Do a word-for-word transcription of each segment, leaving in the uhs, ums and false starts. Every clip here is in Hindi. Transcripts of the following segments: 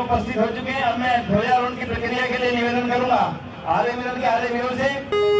उपस्थित हो चुके हैं। अब मैं ध्वजारोहण की प्रक्रिया के लिए निवेदन करूंगा आर्य मिलन के आर्य वीरों से।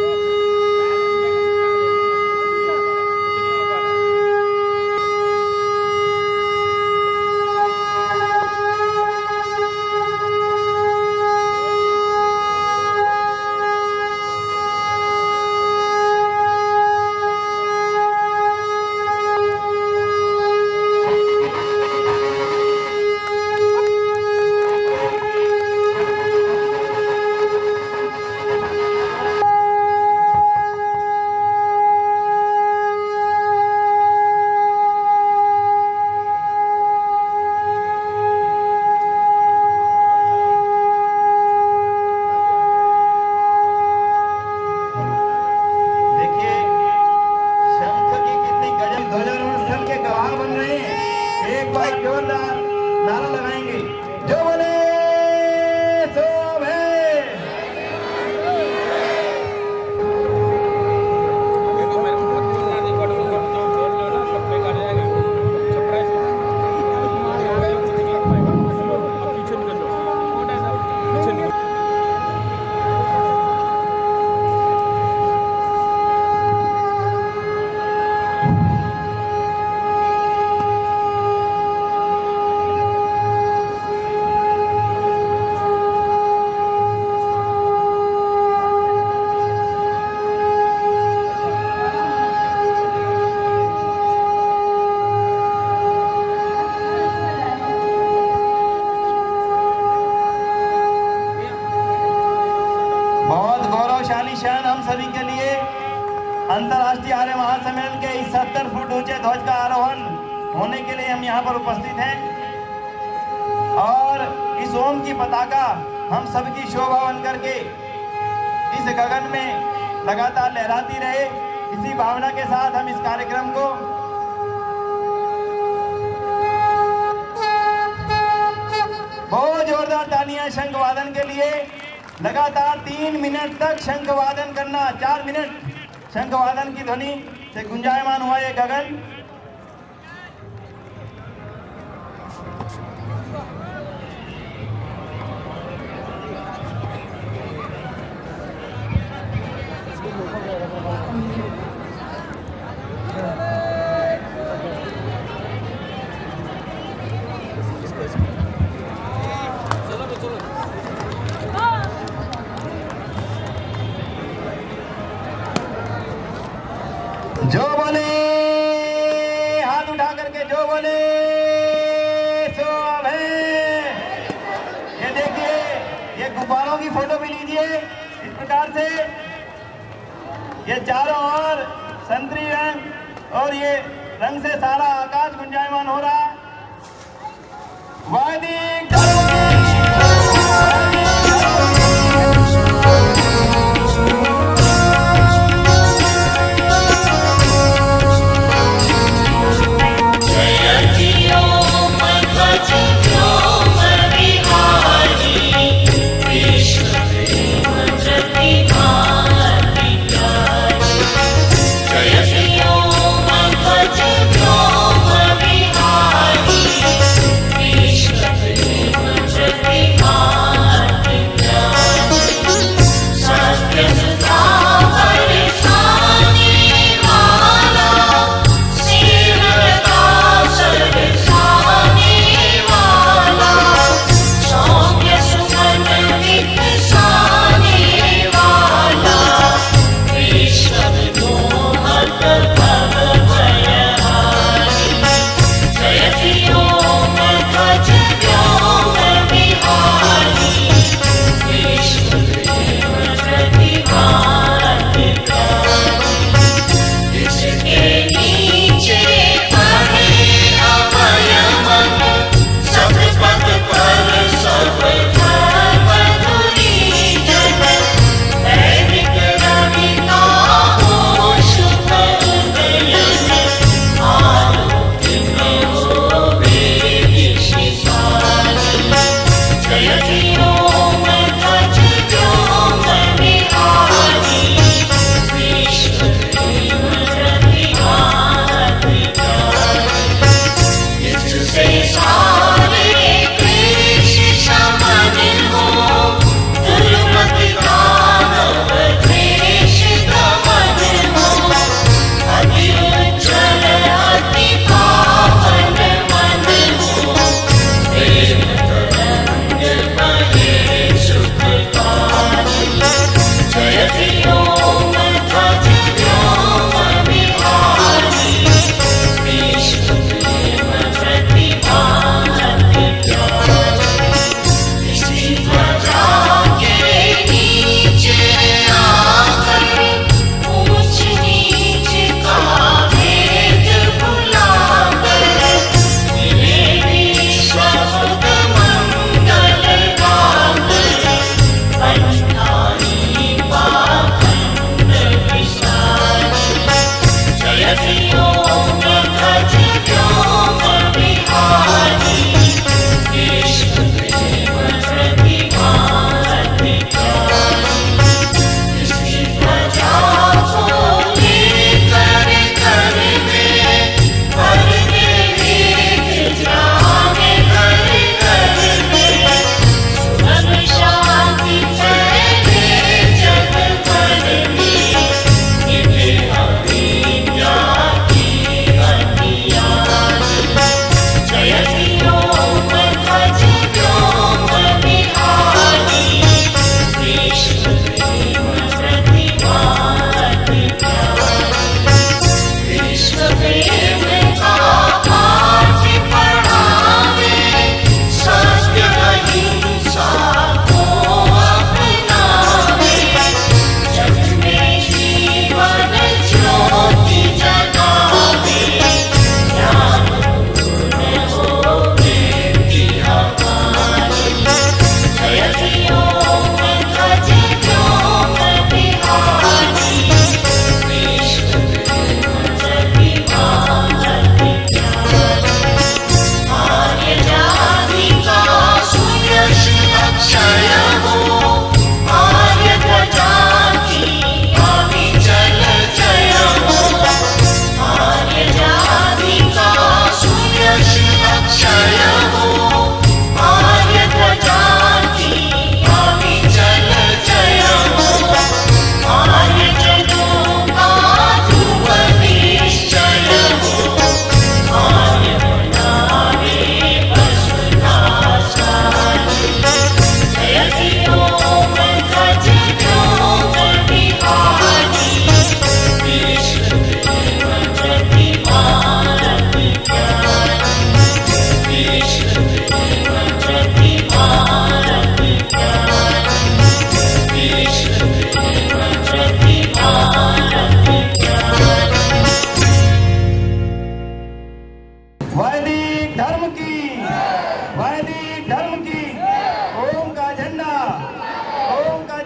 क्षण हम सभी के लिए अंतर्राष्ट्रीय आर्य महासम्मेलन के इस सत्तर फुट ऊंचे ध्वज का आरोहण होने के लिए हम यहाँ पर उपस्थित हैं और इस ओम की पताका हम सबकी शोभा बन करके इस गगन में लगातार लहराती रहे। इसी भावना के साथ हम इस कार्यक्रम को बहुत जोरदार तालियां शंख वादन के लिए लगातार तीन मिनट तक शंख वादन करना। चार मिनट शंख वादन की ध्वनि से गुंजायमान हुआ ये गगन। जो बोले हाथ उठा करके जो बोले सो है। ये देखिए ये गुब्बारों की फोटो भी लीजिए इस प्रकार से। ये चारों ओर संतरी रंग और ये रंग से सारा आकाश गुंजायमान हो रहा है। वादी Krishna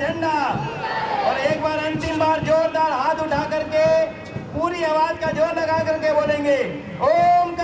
झंडा। और एक बार अंतिम बार जोरदार हाथ उठा करके पूरी आवाज का जोर लगा करके बोलेंगे ओम